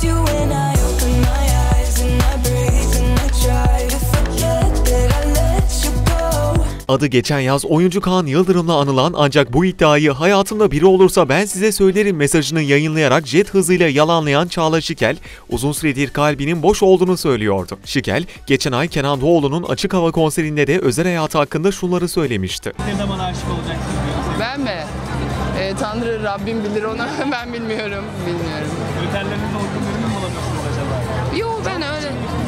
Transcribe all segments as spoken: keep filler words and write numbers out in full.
miss you when I open my eyes and I breathe and I try to forget that I let you go. Adı geçen yaz oyuncu Kaan Yıldırım'la anılan ancak bu iddiayı hayatımda biri olursa ben size söylerim mesajını yayınlayarak jet hızıyla yalanlayan Çağla Şikel, uzun süredir kalbinin boş olduğunu söylüyordu. Şikel, geçen ay Kenan Doğulu'nun açık hava konserinde de özel hayatı hakkında şunları söylemişti. Ne zaman aşık olacaksınız diyor. Ben mi? Ee, Tanrı, Rabbim bilir onu. Ben bilmiyorum. Bilmiyorum. Kriterleriniz olgun birini mi bulamıyorsunuz acaba? Yok ben öyle.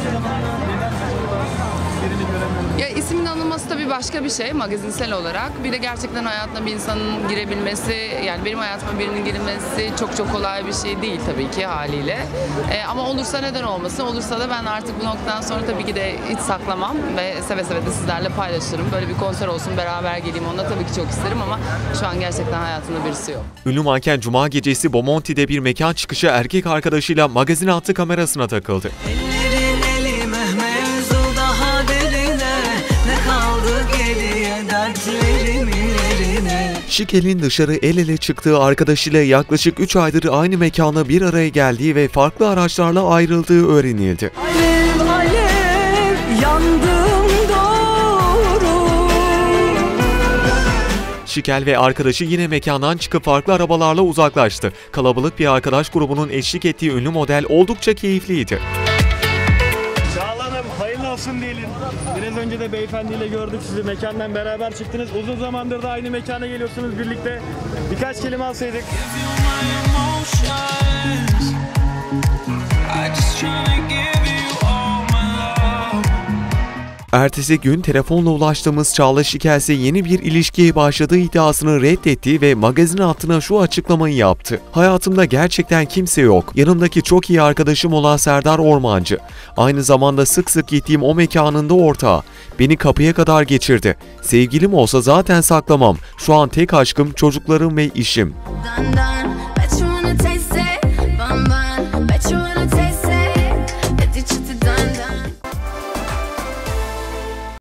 Birini göremiyorum. Ya ismin anılması tabii başka bir şey magazinsel olarak. Bir de gerçekten hayatına bir insanın girebilmesi, yani benim hayatıma birinin girmesi çok çok kolay bir şey değil tabii ki haliyle. Ee, ama olursa neden olmasın? Olursa da ben artık bu noktadan sonra tabii ki de hiç saklamam ve seve seve de sizlerle paylaşırım. Böyle bir konser olsun, beraber geleyim, onu da tabii ki çok isterim ama şu an gerçekten hayatımda birisi yok. Ünlü manken Cuma gecesi Bomonti'de bir mekan çıkışı erkek arkadaşıyla magazin hattı kamerasına takıldı. Ellerin elime mevzu daha derine, ne kaldı geriye dertlerimin yerine. Şikel'in dışarı el ele çıktığı arkadaşıyla yaklaşık üç aydır aynı mekana bir araya geldiği ve farklı araçlarla ayrıldığı öğrenildi. Alev alev yandım doğru. Şikel ve arkadaşı yine mekandan çıkıp farklı arabalarla uzaklaştı. Kalabalık bir arkadaş grubunun eşlik ettiği ünlü model oldukça keyifliydi. Çağla Hanım hayırlı olsun diyelim. Biraz önce de beyefendiyle gördük sizi. Mekandan beraber çıktınız. Uzun zamandır da aynı mekana geliyorsunuz birlikte. Birkaç kelime alsaydık. Ertesi gün telefonla ulaştığımız Çağla Şikel ise yeni bir ilişkiye başladığı iddiasını reddetti ve magazin hattına şu açıklamayı yaptı. Hayatımda gerçekten kimse yok. Yanımdaki çok iyi arkadaşım olan Serdar Ormancı. Aynı zamanda sık sık gittiğim o mekanında ortağı. Beni kapıya kadar geçirdi. Sevgilim olsa zaten saklamam. Şu an tek aşkım çocuklarım ve işim. Dun, dun, bet you wanna taste